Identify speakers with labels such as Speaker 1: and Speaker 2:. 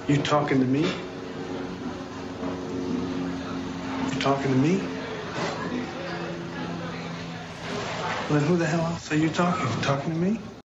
Speaker 1: You talking to me? You talking to me? Well, then who the hell else are you talking? You talking to me?